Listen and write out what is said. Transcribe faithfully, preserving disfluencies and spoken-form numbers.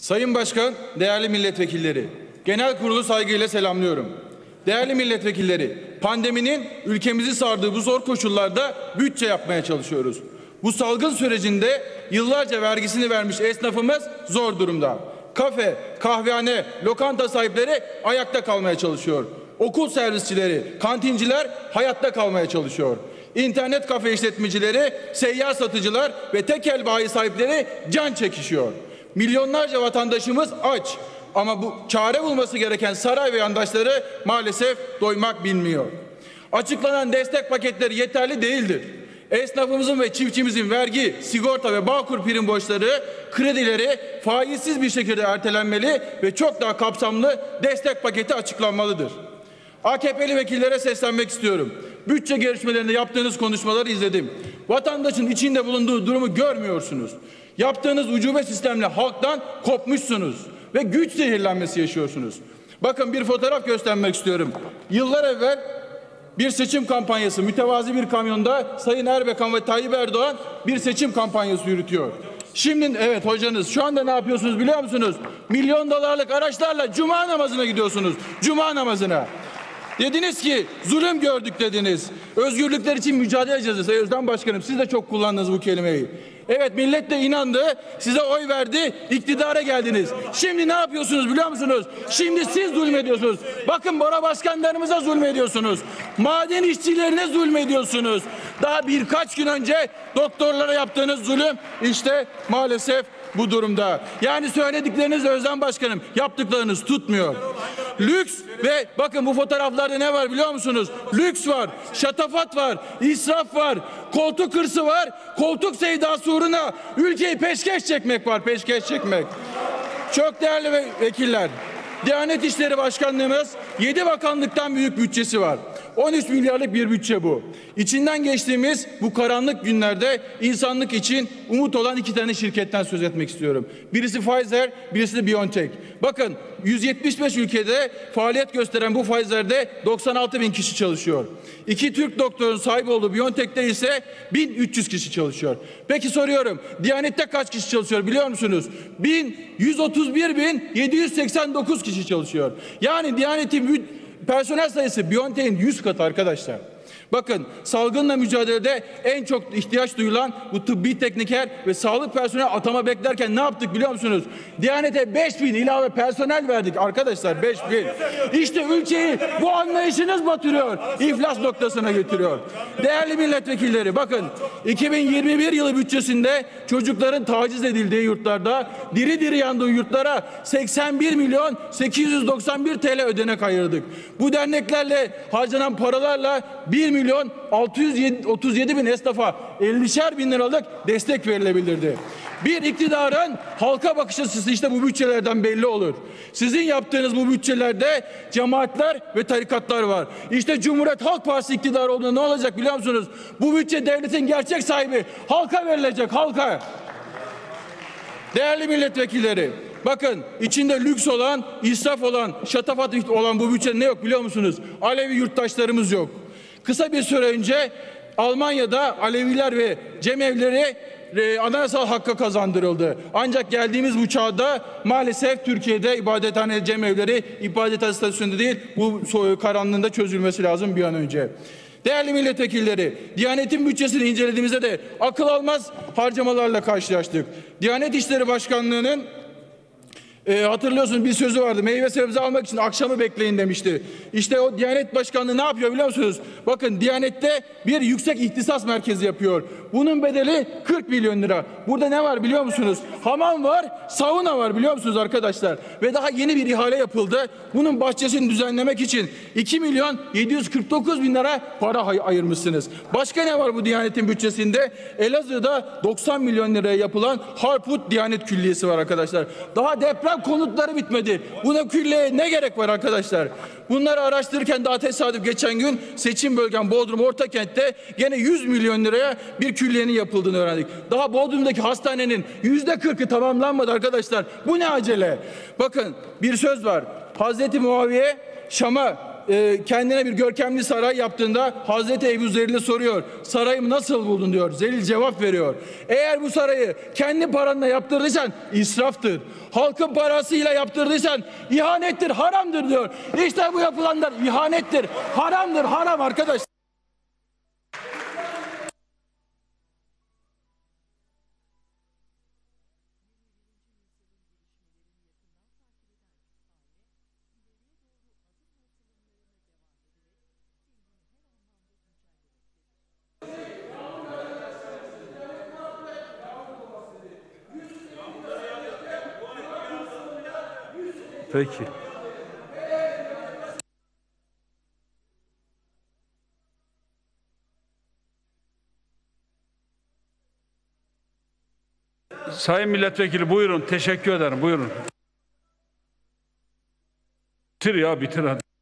Sayın Başkan, değerli milletvekilleri, genel kurulu saygıyla selamlıyorum. Değerli milletvekilleri, pandeminin ülkemizi sardığı bu zor koşullarda bütçe yapmaya çalışıyoruz. Bu salgın sürecinde yıllarca vergisini vermiş esnafımız zor durumda. Kafe, kahvehane, lokanta sahipleri ayakta kalmaya çalışıyor. Okul servisçileri, kantinciler hayatta kalmaya çalışıyor. İnternet kafe işletmecileri, seyyar satıcılar ve tekel bayi sahipleri can çekişiyor. Milyonlarca vatandaşımız aç. Ama bu çare bulması gereken saray ve yandaşları maalesef doymak bilmiyor. Açıklanan destek paketleri yeterli değildir. Esnafımızın ve çiftçimizin vergi, sigorta ve bağkur prim borçları, kredileri faizsiz bir şekilde ertelenmeli ve çok daha kapsamlı destek paketi açıklanmalıdır. A K P'li vekillere seslenmek istiyorum. Bütçe görüşmelerinde yaptığınız konuşmaları izledim. Vatandaşın içinde bulunduğu durumu görmüyorsunuz. Yaptığınız ucube sistemle halktan kopmuşsunuz ve güç zehirlenmesi yaşıyorsunuz. Bakın bir fotoğraf göstermek istiyorum. Yıllar evvel bir seçim kampanyası, mütevazi bir kamyonda Sayın Erbakan ve Tayyip Erdoğan bir seçim kampanyası yürütüyor. Şimdi evet hocanız şu anda ne yapıyorsunuz biliyor musunuz? Milyon dolarlık araçlarla cuma namazına gidiyorsunuz. Cuma namazına. Dediniz ki zulüm gördük dediniz. Özgürlükler için mücadele edeceğiz. Sayın Özden Başkanım, siz de çok kullandınız bu kelimeyi. Evet, millet de inandı, size oy verdi, iktidara geldiniz. Şimdi ne yapıyorsunuz biliyor musunuz? Şimdi siz zulmediyorsunuz. Bakın bora başkanlarımıza zulmediyorsunuz. Maden işçilerine zulmediyorsunuz. Daha birkaç gün önce doktorlara yaptığınız zulüm işte maalesef bu durumda. Yani söyledikleriniz Özden Başkanım, yaptıklarınız tutmuyor. Lüks ve bakın bu fotoğraflarda ne var biliyor musunuz? Lüks var, şatafat var, israf var, koltuk hırsı var, koltuk sevdası uğruna ülkeyi peşkeş çekmek var, peşkeş çekmek. Çok değerli ve vekiller, Diyanet İşleri Başkanlığımız yedi bakanlıktan büyük bütçesi var. on üç milyarlık bir bütçe bu. İçinden geçtiğimiz bu karanlık günlerde insanlık için umut olan iki tane şirketten söz etmek istiyorum. Birisi Pfizer, birisi de BioNTech. Bakın yüz yetmiş beş ülkede faaliyet gösteren bu Pfizer'de doksan altı bin kişi çalışıyor. İki Türk doktorun sahip olduğu BioNTech'te ise bin üç yüz kişi çalışıyor. Peki soruyorum, Diyanet'te kaç kişi çalışıyor biliyor musunuz? bin yüz otuz bir bin yedi yüz seksen dokuz kişi çalışıyor. Yani Diyanet'in personel sayısı BioNTech'in yüz katı arkadaşlar. Bakın salgınla mücadelede en çok ihtiyaç duyulan bu tıbbi tekniker ve sağlık personeli atama beklerken ne yaptık biliyor musunuz? Diyanete beş bin ilave personel verdik arkadaşlar, beş bin. İşte ülkeyi bu anlayışınız batırıyor, iflas noktasına getiriyor. Değerli milletvekilleri, bakın iki bin yirmi bir yılı bütçesinde çocukların taciz edildiği yurtlarda, diri diri yandığı yurtlara seksen bir milyon sekiz yüz doksan bir TL ödenek ayırdık. Bu derneklerle harcanan paralarla bir milyon altı yüz otuz yedi bin esnafa ellişer bin liralık destek verilebilirdi. Bir iktidarın halka bakış açısı işte bu bütçelerden belli olur. Sizin yaptığınız bu bütçelerde cemaatler ve tarikatlar var. İşte Cumhuriyet Halk Partisi iktidarı olduğunda ne olacak biliyor musunuz? Bu bütçe devletin gerçek sahibi halka verilecek, halka. Değerli milletvekilleri, bakın içinde lüks olan, israf olan, şatafat olan bu bütçede ne yok biliyor musunuz? Alevi yurttaşlarımız yok. Kısa bir süre önce Almanya'da Aleviler ve cemevleri e, anayasal hakka kazandırıldı. Ancak geldiğimiz bu çağda maalesef Türkiye'de ibadethane cemevleri ibadethane statüsünde değil, bu karanlığında çözülmesi lazım bir an önce. Değerli milletvekilleri, Diyanet'in bütçesini incelediğimizde de akıl almaz harcamalarla karşılaştık. Diyanet İşleri Başkanlığı'nın E, hatırlıyorsunuz bir sözü vardı. Meyve sebze almak için akşamı bekleyin demişti. İşte o Diyanet Başkanlığı ne yapıyor biliyor musunuz? Bakın Diyanet'te bir yüksek ihtisas merkezi yapıyor. Bunun bedeli kırk milyon lira. Burada ne var biliyor musunuz? Hamam var, sauna var biliyor musunuz arkadaşlar? Ve daha yeni bir ihale yapıldı. Bunun bahçesini düzenlemek için iki milyon yedi yüz kırk dokuz bin lira para ayırmışsınız. Başka ne var bu Diyanet'in bütçesinde? Elazığ'da doksan milyon liraya yapılan Harput Diyanet Külliyesi var arkadaşlar. Daha deprem konutları bitmedi. Buna külliyeye ne gerek var arkadaşlar? Bunları araştırırken daha tesadüf geçen gün seçim bölgem Bodrum Ortakent'te gene yüz milyon liraya bir külliyenin yapıldığını öğrendik. Daha Bodrum'daki hastanenin yüzde kırkı tamamlanmadı arkadaşlar. Bu ne acele? Bakın bir söz var. Hazreti Muaviye Şam'a e, kendine bir görkemli saray yaptığında Hazreti Ebu Zer'le soruyor. Sarayımı nasıl buldun diyor. Zelil cevap veriyor. Eğer bu sarayı kendi paranla yaptırdıysan israftır. Halkın parasıyla yaptırdıysan ihanettir, haramdır diyor. İşte bu yapılanlar ihanettir, haramdır, haram arkadaş. Peki. Sayın Milletvekili buyurun. Teşekkür ederim. Buyurun. Bitir ya bitir hadi.